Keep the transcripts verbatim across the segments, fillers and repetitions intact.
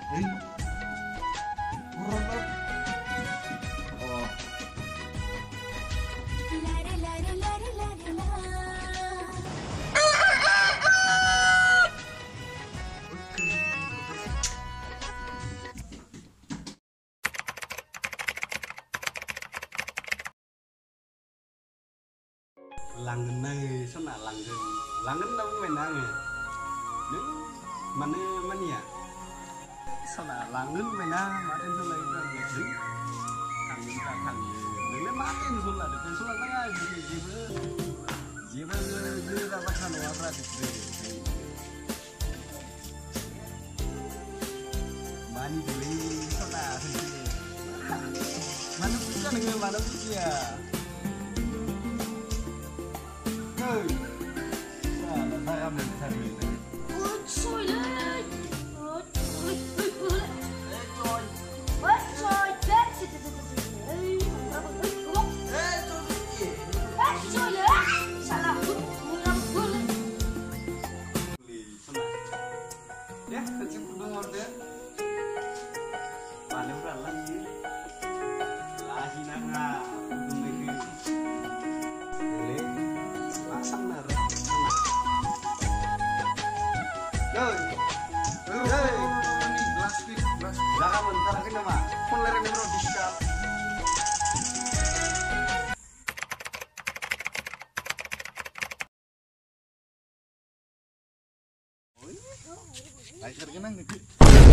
Hei, buruan banget. Oh, Lari lari lari lari la. langen nih, sana langen, langen đâu mày nang ya? Nếu mana mana ya? Sana langen mày nang, mana itu lagi kan? Jadi, thằng ta thằng đừng lấy mát cái xuống là được cái xuống là ngay gì gì bữa, gì bữa đưa ra bắt thằng nó ra thì Mani beli sana sini. Mana punya dengan mana punya? Hey, ya, saya ambil saya ini. Ôi trời ơi. Ôi ôi ôi ôi. Eh, coy. Ôi trời đất. Ê, nó bằng ích đúng không? Eh, coy. Ê, trời ơi. Salah pun pulang pulang. Beli sana. Ya, kecil dong order. Mana berapa lagi? Lagi nanga, belum lagi. Beli, langsung nara. Yoi, yoi. Ini gelas gelas. Jangan bentar lagi nama. Pun lereng bro di shop. Ayo kerja nang nih.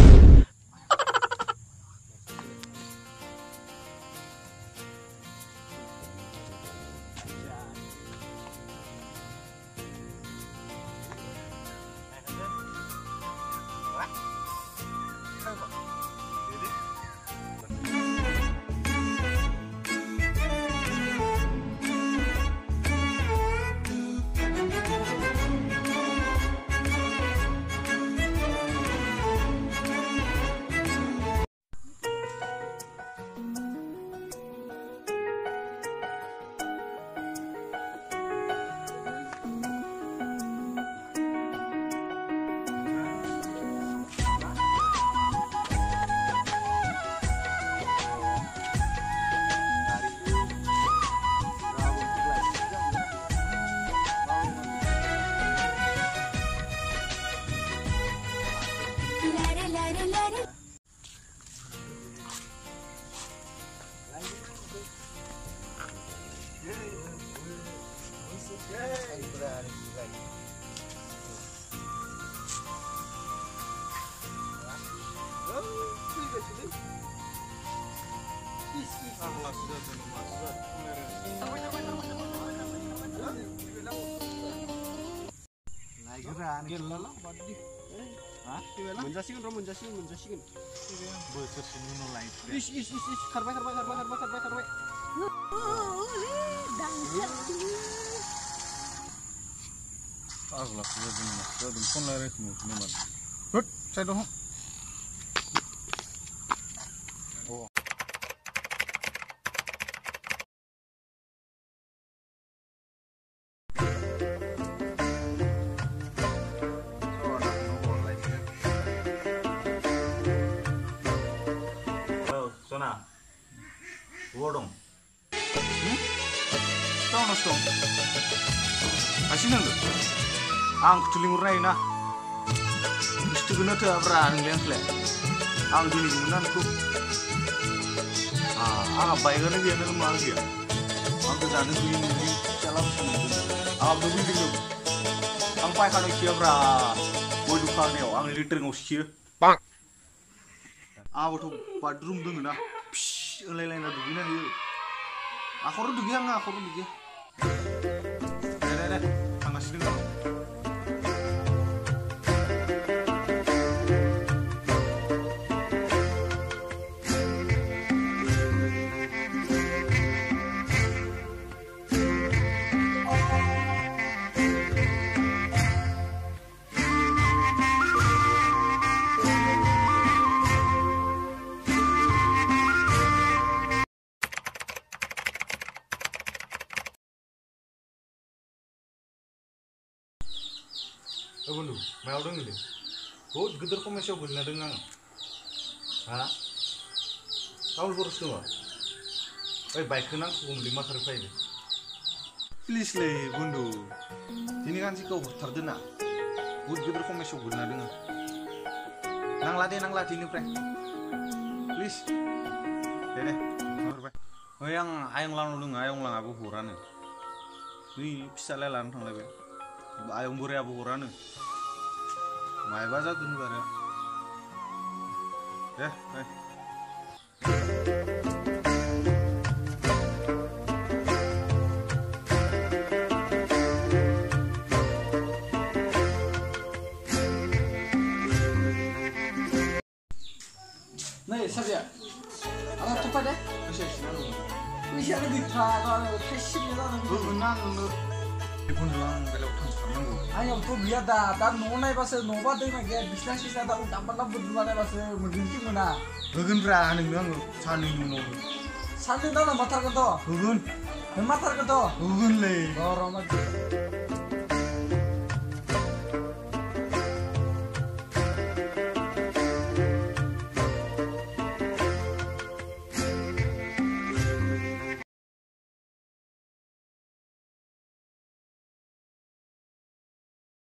Lari lari lari. Menjasikan, ro menjasikan, menjasikan. Bosor sini mulai. Is, is, is, is, karba, karba, karba, karba, karba, karba. Dangdut. Agla sudah di mana? Sudah di pun lari ke mana? Hut, saya dong. Oh. Sona, wodong. Tahu nasi dong. Asin nggak? Ang ketulingur rai na. Mesti guna tu apa ang liang leh. Ang dini guna aku. Ah, ang apa yang kena dia nak mal dia. Ang tu jangan dini dini jalan sini. Ang tu dini dini. Ang pai kalau siapa? Boy dukar dia. Ang liter ngusir. Bang. Ah, waktu bedroom tu guna. Psh, lain-lain ada guna dia. Aku orang dugia nggak? Aku orang dugia. Deh, deh, deh. Angkat sini dong. Oh, bundu, mau dong ini. Oh, gedor kok masih bundu ngadeng nang. Ha? Kau boros dong? Eh baik kenang kum lima kali faida. Please le bundu. Ini kan sih kau terdena. Bud gider kau mesok guna dengan. Nang lade nang lade ini pre. Please. Dede. Oh yang ayang lang lu ngayong lang abu huran. Ni bisa lelan tang lebe. Ayong bure abu huran. Mai baza dun bare. Eh, eh. Nih, Sabia. Anak tuh pada? Masih selalu. Bisa lebih kalau fashion ya lah. Benar benar. Ipun lang belok tang sama. Ayo tuh biar dah, dan nona bahasa nova tuh mah kayak bisnis sih ada udah pernah berdua bahasa mengganti mana. Begun pra aning nang sanu nuno. Santai dah lah matar keto. Begun. Matar keto. Begun le. Oh, Ramadan.